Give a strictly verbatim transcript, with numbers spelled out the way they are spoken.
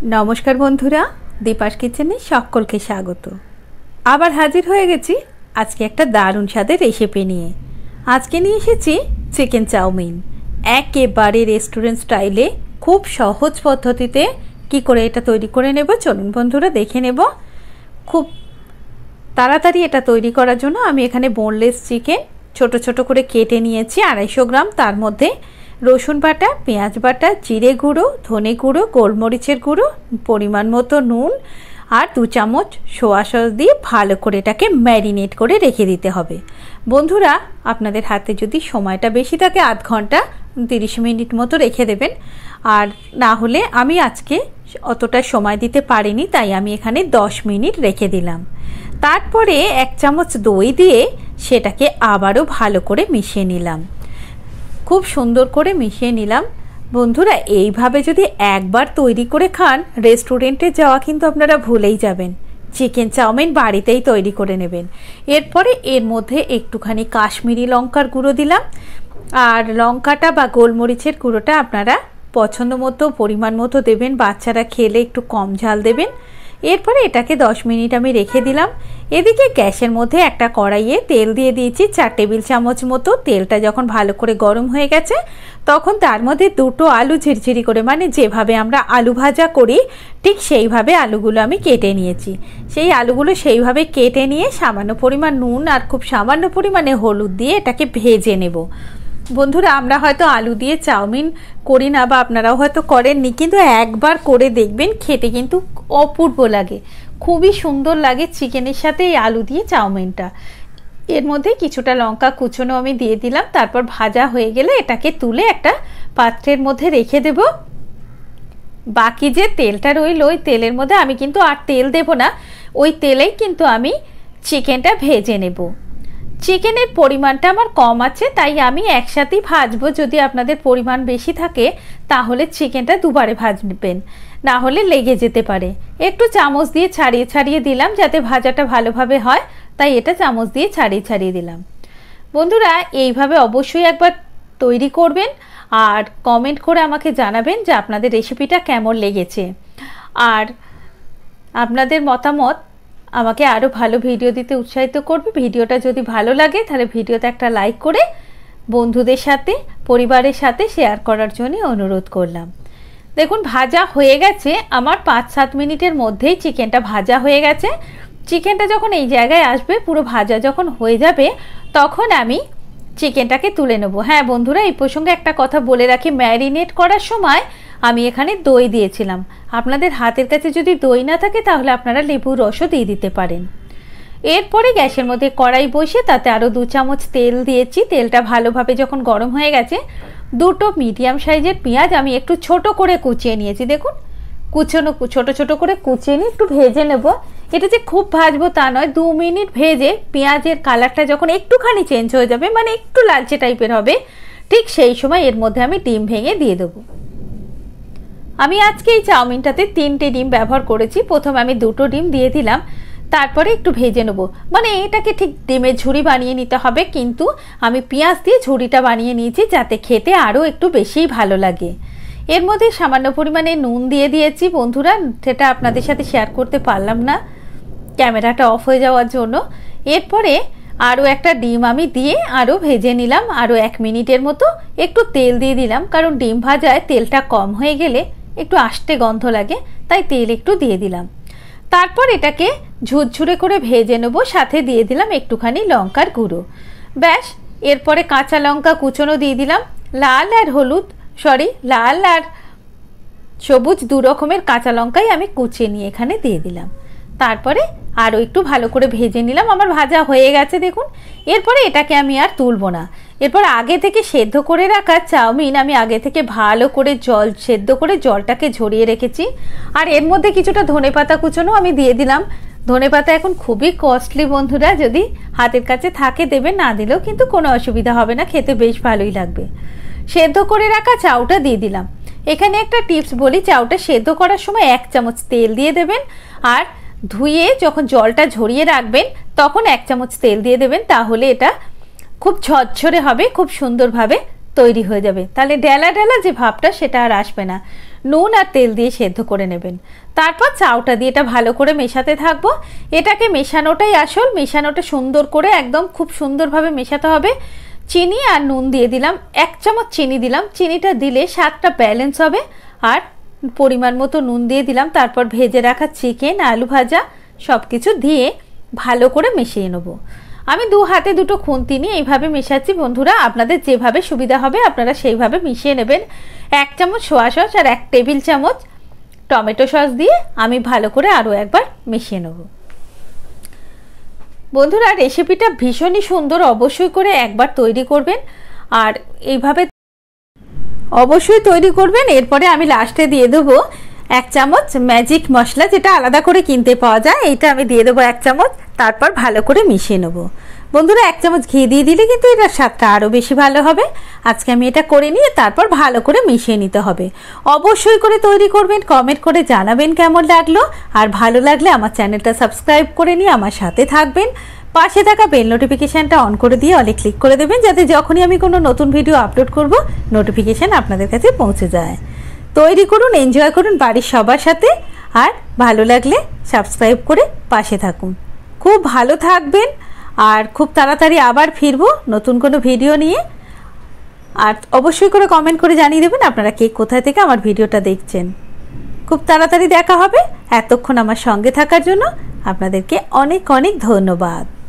नमस्कार बंधुरा दीपास किचेने सकलके स्वागत। आबार हाजिर हो गेছি আজকে একটা দারুণ স্বাদের রেসিপি নিয়ে। আজকে নিয়ে এসেছি চিকেন চাউমিন, একেবারে রেস্টুরেন্ট স্টাইলে খুব সহজ পদ্ধতিতে কি করে এটা তৈরি করে নেব চলুন বন্ধুরা দেখে নেব। খুব তাড়াতাড়ি এটা তৈরি করার জন্য আমি এখানে বোনলেস চিকেন ছোট ছোট করে কেটে নিয়েছি আড়াইশো গ্রাম। তার মধ্যে রসুন বাটা, পেঁয়াজ বাটা, জিরে গুঁড়ো, ধনে গুঁড়ো, গোলমরিচের গুঁড়ো, পরিমাণ মতো নুন আর দু চামচ সোয়া সস দিয়ে ভালো করে এটাকে ম্যারিনেট করে রেখে দিতে হবে। বন্ধুরা আপনাদের হাতে যদি সময়টা বেশি থাকে আধ ঘন্টা তিরিশ মিনিট মতো রেখে দেবেন, আর না হলে আমি আজকে অতটা সময় দিতে পারিনি তাই আমি এখানে দশ মিনিট রেখে দিলাম। তারপরে এক চামচ দই দিয়ে সেটাকে আবারও ভালো করে মিশিয়ে নিলাম, খুব সুন্দর করে মিশিয়ে নিলাম। বন্ধুরা এইভাবে যদি একবার তৈরি করে খান রেস্টুরেন্টে যাওয়া কিন্তু আপনারা ভুলেই যাবেন। চিকেন চাউমিন বাড়িতেই তৈরি করে নেবেন। এরপরে এর মধ্যে একটুখানি কাশ্মীরি লঙ্কার গুঁড়ো দিলাম, আর লঙ্কাটা বা গোলমরিচের গুঁড়োটা আপনারা পছন্দ মতো পরিমাণ মতো দেবেন, বাচ্চারা খেলে একটু কম ঝাল দেবেন। এরপরে এটাকে দশ মিনিট আমি রেখে দিলাম। এদিকে গ্যাসের মধ্যে একটা কড়াইয়ে তেল দিয়ে দিয়েছি চার টেবিল চামচ মতো। তেলটা যখন ভালো করে গরম হয়ে গেছে তখন তার মধ্যে দুটো আলু ঝিরঝিরি করে, মানে যেভাবে আমরা আলু ভাজা করি ঠিক সেইভাবে আলুগুলো আমি কেটে নিয়েছি। সেই আলুগুলো সেইভাবে কেটে নিয়ে সামান্য পরিমাণ নুন আর খুব সামান্য পরিমাণে হলুদ দিয়ে এটাকে ভেজে নেব। বন্ধুরা আমরা হয়তো আলু দিয়ে চাউমিন করি না বা আপনারাও হয়তো করেননি, কিন্তু একবার করে দেখবেন খেতে কিন্তু অপূর্ব লাগে, খুবই সুন্দর লাগে চিকেনের সাথে এই আলু দিয়ে চাউমিনটা। এর মধ্যে কিছুটা লঙ্কা কুচনো আমি দিয়ে দিলাম। তারপর ভাজা হয়ে গেলে এটাকে তুলে একটা পাত্রের মধ্যে রেখে দেব। বাকি যে তেলটা রইল ওই তেলের মধ্যে আমি কিন্তু আর তেল দেব না, ওই তেলেই কিন্তু আমি চিকেনটা ভেজে নেব। চিকেনের পরিমাণটা আমার কম আছে তাই আমি একসাথেই ভাজবো। যদি আপনাদের পরিমাণ বেশি থাকে তাহলে চিকেনটা দুবারে ভাজবেন, না হলে লেগে যেতে পারে। একটু চামচ দিয়ে ছাড়িয়ে ছাড়িয়ে দিলাম যাতে ভাজাটা ভালোভাবে হয়, তাই এটা চামচ দিয়ে ছাড়িয়ে ছাড়িয়ে দিলাম। বন্ধুরা এইভাবে অবশ্যই একবার তৈরি করবেন আর কমেন্ট করে আমাকে জানাবেন যে আপনাদের রেসিপিটা কেমন লেগেছে। আর আপনাদের মতামত আমাকে আরও ভালো ভিডিও দিতে উৎসাহিত করবে। ভিডিওটা যদি ভালো লাগে তাহলে ভিডিওতে একটা লাইক করে বন্ধুদের সাথে পরিবারের সাথে শেয়ার করার জন্য অনুরোধ করলাম। দেখুন ভাজা হয়ে গেছে আমার, পাঁচ সাত মিনিটের মধ্যেই চিকেনটা ভাজা হয়ে গেছে। চিকেনটা যখন এই জায়গায় আসবে পুরো ভাজা যখন হয়ে যাবে তখন আমি চিকেনটাকে তুলে নেব। হ্যাঁ বন্ধুরা এই প্রসঙ্গে একটা কথা বলে রাখি, ম্যারিনেট করার সময় আমি এখানে দই দিয়েছিলাম। আপনাদের হাতের কাছে যদি দই না থাকে তাহলে আপনারা লেবুর রসও দিয়ে দিতে পারেন। এরপরে গ্যাসের মধ্যে কড়াই বসে তাতে আরও দু চামচ তেল দিয়েছি। তেলটা ভালোভাবে যখন গরম হয়ে গেছে দুটো মিডিয়াম সাইজের পেঁয়াজ আমি একটু ছোট করে কুচিয়ে নিয়েছি। দেখুন কুচনো ছোট ছোট করে কুচিয়ে নিয়ে একটু ভেজে নেব। এটা যে খুব ভাজবো তা নয়, দু মিনিট ভেজে পেঁয়াজের কালারটা যখন একটুখানি চেঞ্জ হয়ে যাবে, মানে একটু লালচে টাইপের হবে, ঠিক সেই সময় এর মধ্যে আমি ডিম ভেঙে দিয়ে দেবো। আমি আজকে এই চাউমিনটাতে তিনটে ডিম ব্যবহার করেছি। প্রথমে আমি দুটো ডিম দিয়ে দিলাম, তারপরে একটু ভেজে নেব। মানে এটাকে ঠিক ডিমের ঝুড়ি বানিয়ে নিতে হবে, কিন্তু আমি পেঁয়াজ দিয়ে ঝুড়িটা বানিয়ে নিয়েছি যাতে খেতে আরও একটু বেশিই ভালো লাগে। এর মধ্যে সামান্য পরিমাণে নুন দিয়ে দিয়েছি। বন্ধুরা সেটা আপনাদের সাথে শেয়ার করতে পারলাম না ক্যামেরাটা অফ হয়ে যাওয়ার জন্য। এরপরে আরও একটা ডিম আমি দিয়ে আরও ভেজে নিলাম, আরও এক মিনিটের মতো। একটু তেল দিয়ে দিলাম কারণ ডিম ভাজায় তেলটা কম হয়ে গেলে একটু আষ্টে গন্ধ লাগে, তাই তেল একটু দিয়ে দিলাম। তারপর এটাকে ঝুরঝুরে করে ভেজে নেব, সাথে দিয়ে দিলাম একটুখানি লঙ্কার গুঁড়ো। ব্যাস এরপরে কাঁচা লঙ্কা কুচনো দিয়ে দিলাম, লাল আর হলুদ সরি লাল আর সবুজ দু রকমের কাঁচা লঙ্কাই আমি কুচিয়ে নিয়ে এখানে দিয়ে দিলাম। তারপরে আরও একটু ভালো করে ভেজে নিলাম। আমার ভাজা হয়ে গেছে দেখুন। এরপরে এটাকে আমি আর তুলব না। এরপর আগে থেকে সেদ্ধ করে রাখা চাউমিন আমি আগে থেকে ভালো করে জল সেদ্ধ করে জলটাকে ঝরিয়ে রেখেছি, আর এর মধ্যে কিছুটা ধনেপাতা কুচনো আমি দিয়ে দিলাম। ধনেপাতা এখন খুবই কস্টলি বন্ধুরা, যদি হাতের কাছে থাকে দেবেন, না দিলেও কিন্তু কোনো অসুবিধা হবে না, খেতে বেশ ভালোই লাগবে। সেদ্ধ করে রাখা চাউটা দিয়ে দিলাম। এখানে একটা টিপস বলি, চাউটা সেদ্ধ করার সময় এক চামচ তেল দিয়ে দেবেন, আর ধুয়ে যখন জলটা ঝরিয়ে রাখবেন তখন এক চামচ তেল দিয়ে দেবেন, তাহলে এটা খুব ঝরঝরে হবে, খুব সুন্দরভাবে তৈরি হয়ে যাবে। তাহলে ডেলা ডেলা যে ভাবটা সেটা আর আসবে না। নুন আর তেল দিয়ে সেদ্ধ করে নেবেন। তারপর চাউটা দিয়ে এটা ভালো করে মেশাতে থাকবো। এটাকে মেশানোটাই আসল, মেশানোটা সুন্দর করে একদম খুব সুন্দরভাবে মেশাতে হবে। চিনি আর নুন দিয়ে দিলাম, এক চামচ চিনি দিলাম, চিনিটা দিলে স্বাদটা ব্যালেন্স হবে। আর পরিমাণ মতো নুন দিয়ে দিলাম। তারপর ভেজে রাখা চিকেন, আলু ভাজা সব কিছু দিয়ে ভালো করে মিশিয়ে নেব। আমি দু হাতে দুটো খুন্তি নিয়ে এইভাবে মেশাচ্ছি। বন্ধুরা, আপনাদের যেভাবে সুবিধা হবে আপনারা সেইভাবে মিশিয়ে নেবেন। এক চামচ সোয়া সস আর এক টেবিল চামচ টমেটো সস দিয়ে আমি ভালো করে আরও একবার মিশিয়ে নেব। বন্ধুরা, রেসিপিটা ভীষণই সুন্দর, অবশ্যই করে একবার তৈরি করবেন আর এইভাবে অবশ্যই তৈরি করবেন। এরপরে আমি লাস্টে দিয়ে দেবো এক চামচ ম্যাজিক মশলা, যেটা আলাদা করে কিনতে পাওয়া যায়, এইটা আমি দিয়ে দেবো এক চামচ। তারপর ভালো করে মিশিয়ে নেব। বন্ধুরা, এক চামচ ঘি দিয়ে দিলে কিন্তু এটার স্বাদটা আরও বেশি ভালো হবে। আজকে আমি এটা করে নিয়ে তারপর ভালো করে মিশিয়ে নিতে হবে। অবশ্যই করে তৈরি করবেন, কমেন্ট করে জানাবেন কেমন লাগলো। আর ভালো লাগলে আমার চ্যানেলটা সাবস্ক্রাইব করে নিয়ে আমার সাথে থাকবেন। পাশে থাকা বেল নোটিফিকেশানটা অন করে দিয়ে অলে ক্লিক করে দেবেন, যাতে যখনই আমি কোনো নতুন ভিডিও আপলোড করব নোটিফিকেশান আপনাদের কাছে পৌঁছে যায়। তৈরি করুন, এনজয় করুন বাড়ির সবার সাথে। আর ভালো লাগলে সাবস্ক্রাইব করে পাশে থাকুন। খুব ভালো থাকবেন আর খুব তাড়াতাড়ি আবার ফিরবো নতুন কোনো ভিডিও নিয়ে। আর অবশ্যই করে কমেন্ট করে জানিয়ে দেবেন আপনারা কে কোথায় থেকে আমার ভিডিওটা দেখছেন। খুব তাড়াতাড়ি দেখা হবে। এতক্ষণ আমার সঙ্গে থাকার জন্য আপনাদেরকে অনেক অনেক ধন্যবাদ।